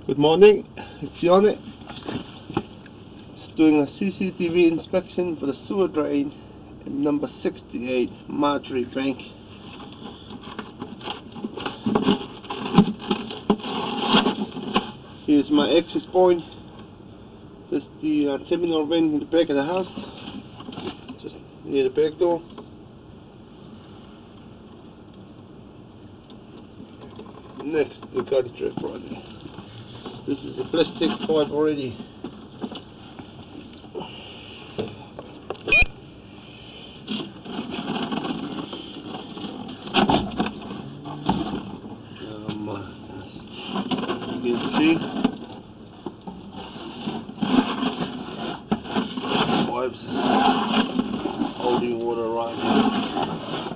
Good morning, it's Yoni. It's doing a CCTV inspection for the sewer drain in number 68 Marjorie Bank. Here's my access point. There's the terminal vent in the back of the house, just near the back door. Next, the garbage truck right. This is a plastic pipe already. You can see pipes holding water right here.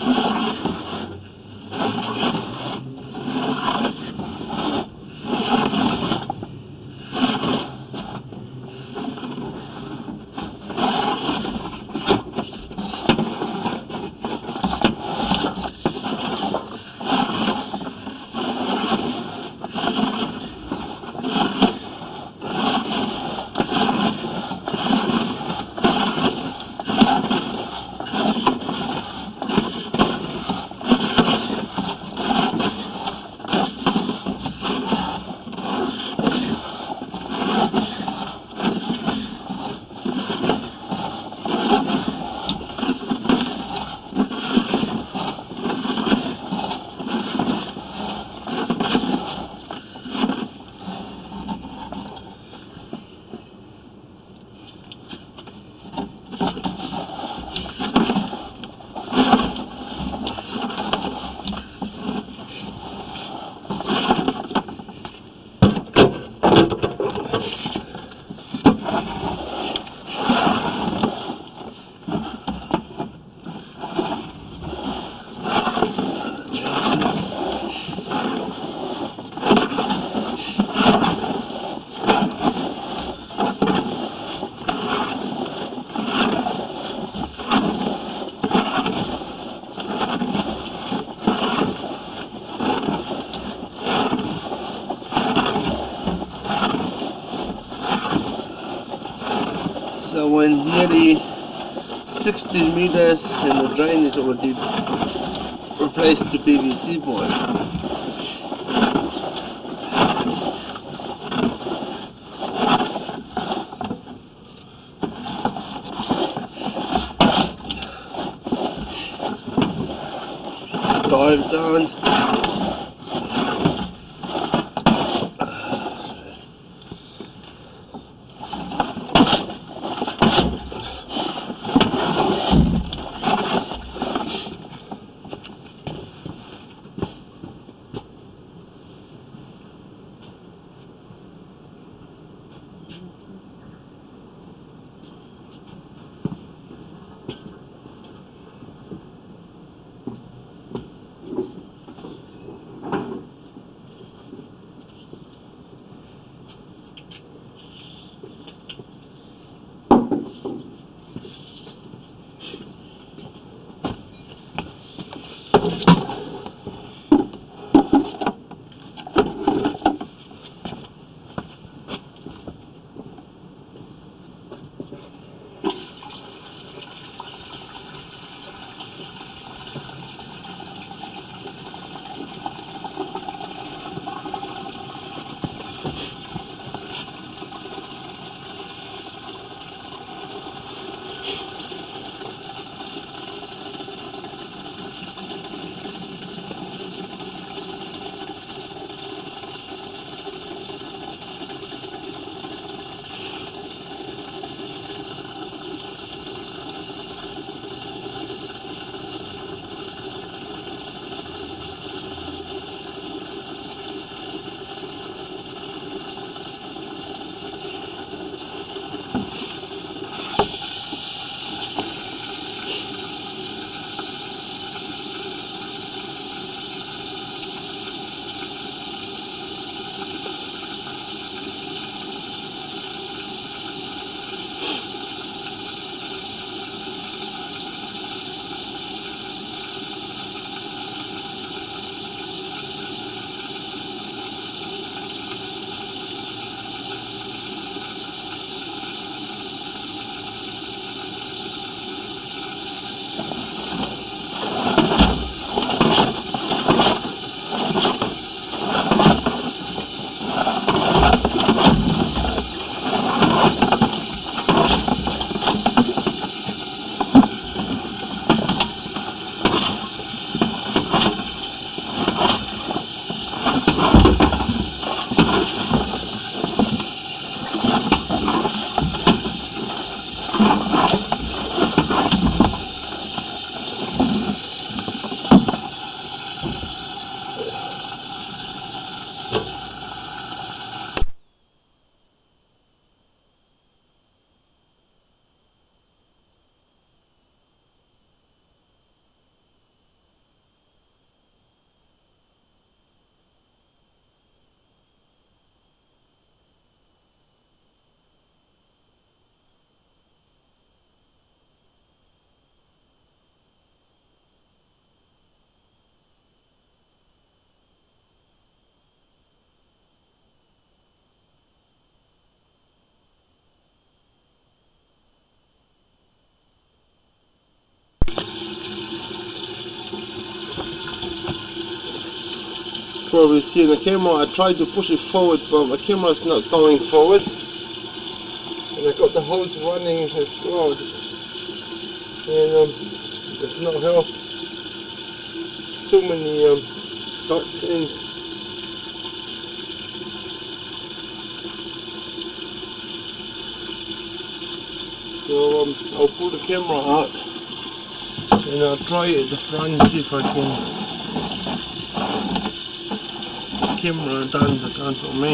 So when nearly 60 meters and the drain is already replaced the PVC board. Dive down. probably see in the camera, I tried to push it forward, but my camera's not going forward. And I got the hose running as well. And there's no help. Too many dots in. So I'll pull the camera out and I'll try it at the front, see if I can. Camera done for me.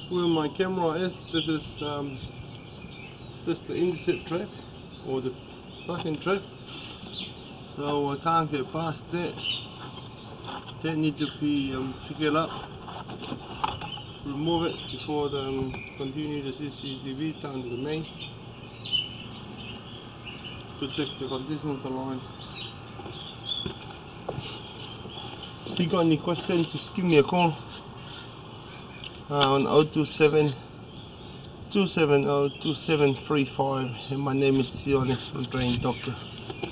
where my camera is. This is the intercept trap or the sucking trap, so I can't get past that. That needs to be figured up. Remove it before the continue the CCTV down to the main to check the condition of the line. If you got any questions, just give me a call on 027 270 2735, and my name is Sionis, I'm trained doctor.